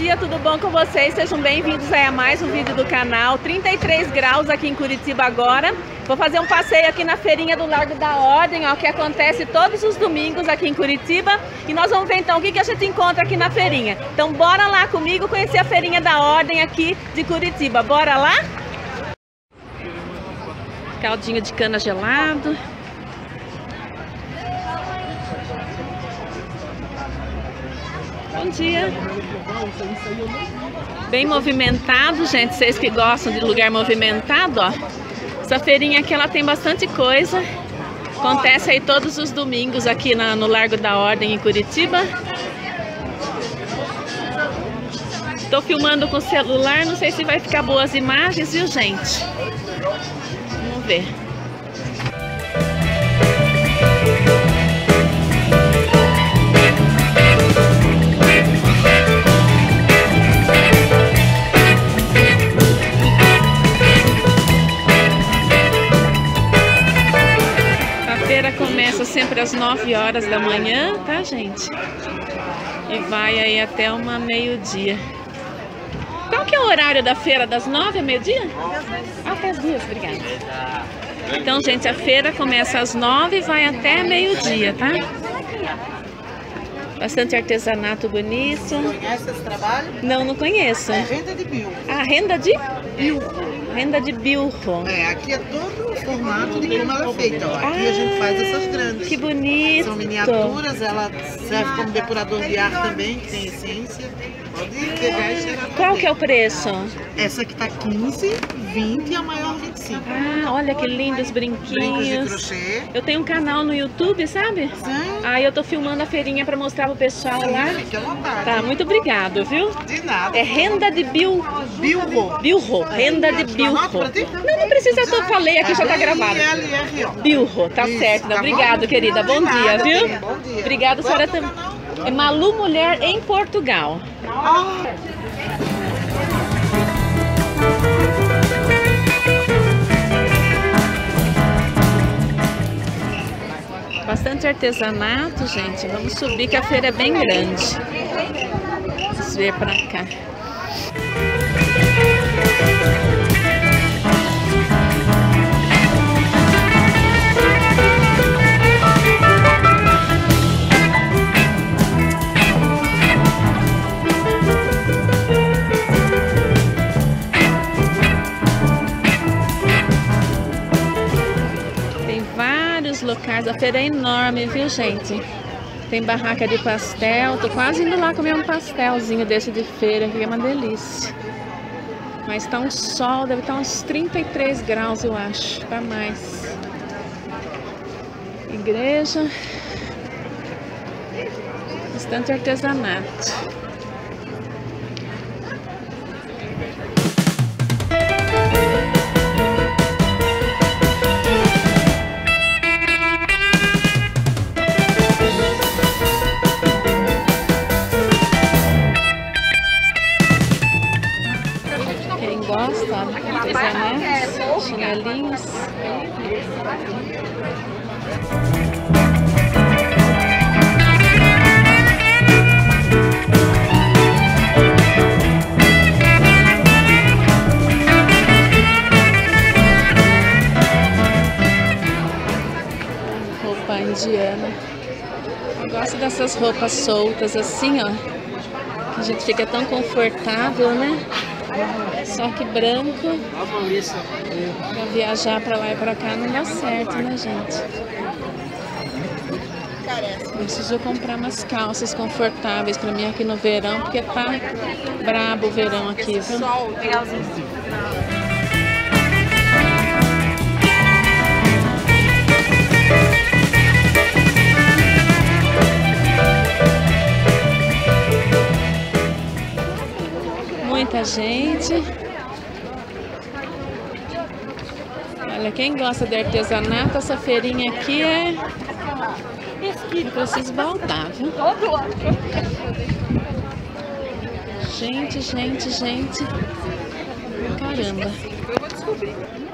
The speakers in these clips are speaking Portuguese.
dia, tudo bom com vocês? Sejam bem-vindos a mais um vídeo do canal. 33 graus aqui em Curitiba agora. Vou fazer um passeio aqui na feirinha do Largo da Ordem, ó, que acontece todos os domingos aqui em Curitiba. E nós vamos ver então o que a gente encontra aqui na feirinha. Então bora lá comigo conhecer a feirinha da Ordem aqui de Curitiba. Bora lá? Caldinho de cana gelado. Bom dia. Bem movimentado, gente. Vocês que gostam de lugar movimentado, ó. Essa feirinha aqui ela tem bastante coisa. Acontece aí todos os domingos aqui no Largo da Ordem em Curitiba. Estou filmando com o celular, não sei se vai ficar boas imagens, viu, gente? Vamos ver. Começa sempre às 9 horas da manhã, tá, gente? E vai aí até uma meio-dia. Qual que é o horário da feira? Das 9 a meio-dia? Até as 2, obrigada. Então, gente, a feira começa às 9 e vai até meio-dia, tá? Bastante artesanato bonito. Você conhece esse trabalho? Não, não conheço. É renda de bilro. Ah, renda de? Bilro. Renda de bilro. É, aqui é todo o formato de como ela é feita. Ó. Aqui a gente faz essas grandes. Que bonito. São miniaturas, ela serve como depurador de ar também, que tem essência. Pode pegar e cheirar. Qual que é o preço? Essa aqui tá 15, 20 e a maior 25. Ah, olha que lindos Brincos de brinquinhos. crochê. Eu tenho um canal no YouTube, sabe? Sim. Aí eu tô filmando a feirinha pra mostrar pro pessoal lá. Fique à vontade. Tá, muito obrigado, viu? De nada. É renda de bilro. Bilro, renda de bilro. Não precisa, eu falei aqui, já tá gravado. Bilro, tá certo. Tá Obrigado, bom? querida. Bom De dia, nada, viu? bem, bom dia. Obrigada, senhora também. É Malu Mulher em Portugal. Bastante artesanato, gente. Vamos subir que a feira é bem grande. Vamos ver pra cá. Locais, a feira é enorme, viu, gente? Tem barraca de pastel, tô quase indo lá comer um pastelzinho desse de feira, que é uma delícia. Mas tá um sol, deve estar uns 33 graus, eu acho, pra mais. Igreja. Bastante artesanato. Gosta, artesanatos, chinelinhos. Roupa indiana. Eu gosto dessas roupas soltas assim, ó. Que a gente fica tão confortável, né? Só que branco, pra viajar pra lá e pra cá não dá certo, né, gente? Eu preciso comprar umas calças confortáveis pra mim aqui no verão, porque tá brabo o verão aqui, viu? Muita gente. Olha, quem gosta de artesanato, essa feirinha aqui é... Eu preciso voltar, viu? Gente, gente, gente. Caramba. Eu vou descobrir.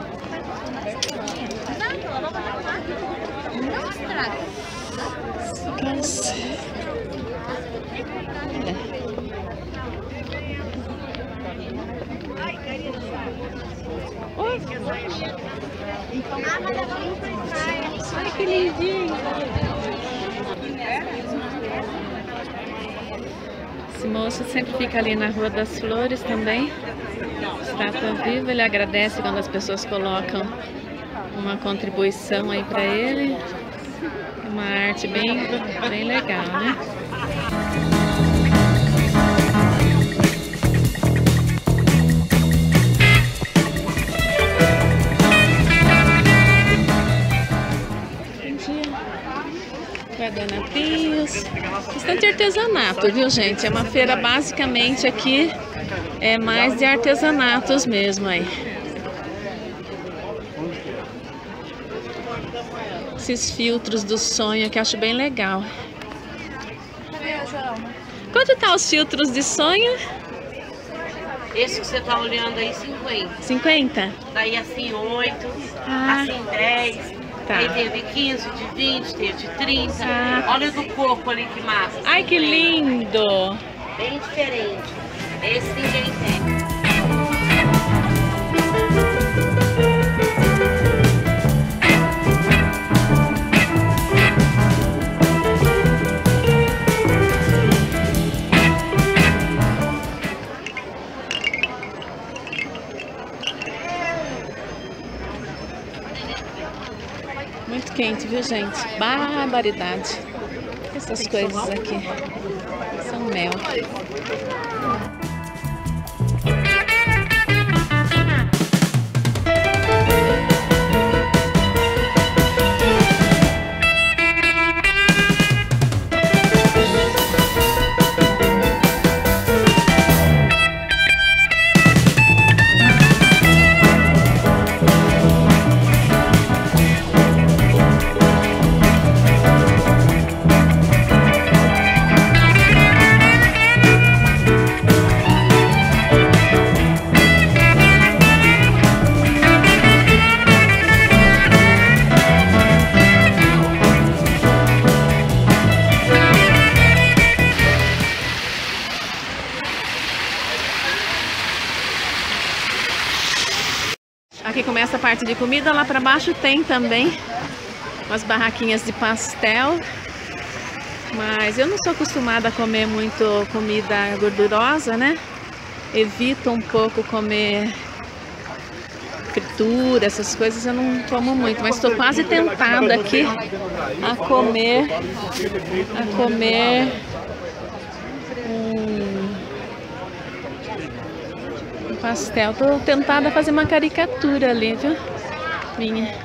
Não estraga. Nossa. Esse moço sempre fica ali na Rua das Flores também. Estátua viva, ele agradece quando as pessoas colocam uma contribuição aí para ele. É uma arte bem legal, né? Guardanapinhos, bastante artesanato, viu, gente? É uma feira basicamente aqui, é mais de artesanatos mesmo aí. Esses filtros do sonho que eu acho bem legal. Quanto tá os filtros de sonho? Esse que você tá olhando aí, 50. 50? Daí assim 8, Ah. assim 10. Tá. Aí teve 15, de 20, teve de 30. Ah. Olha o do coco ali, que massa. Ai, que lindo! Bem diferente. Esse ninguém tem. Muito quente, viu, gente? Barbaridade. Essas coisas aqui são mel. Aqui começa a parte de comida, lá para baixo tem também umas barraquinhas de pastel, mas eu não sou acostumada a comer muito comida gordurosa, né? Evito um pouco comer fritura, essas coisas eu não como muito, mas estou quase tentada aqui a comer pastel. Tô tentada a fazer uma caricatura ali, viu? Minha.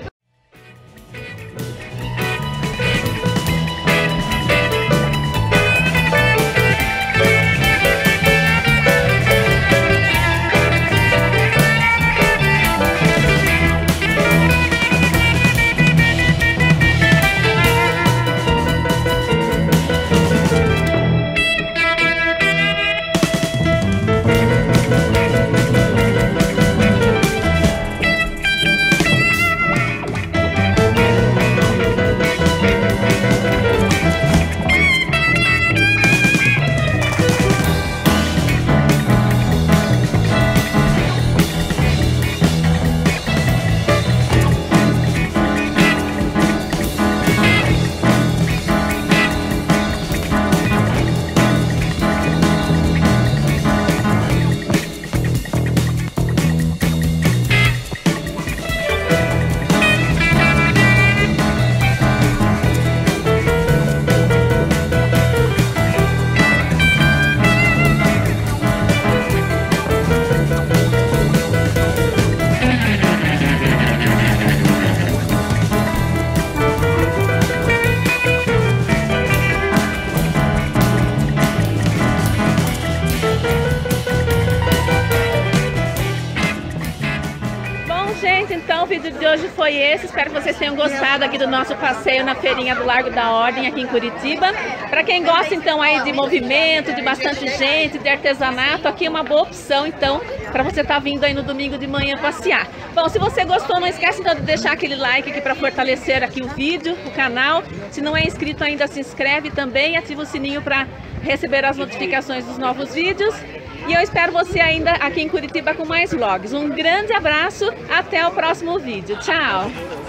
Então o vídeo de hoje foi esse, espero que vocês tenham gostado aqui do nosso passeio na feirinha do Largo da Ordem aqui em Curitiba. Para quem gosta então aí de movimento, de bastante gente, de artesanato, aqui é uma boa opção então para você estar vindo aí no domingo de manhã passear. Bom, se você gostou, não esquece então de deixar aquele like aqui para fortalecer aqui o vídeo, o canal. Se não é inscrito ainda, se inscreve também e ativa o sininho para receber as notificações dos novos vídeos. E eu espero você ainda aqui em Curitiba com mais vlogs. Um grande abraço, até o próximo vídeo. Tchau!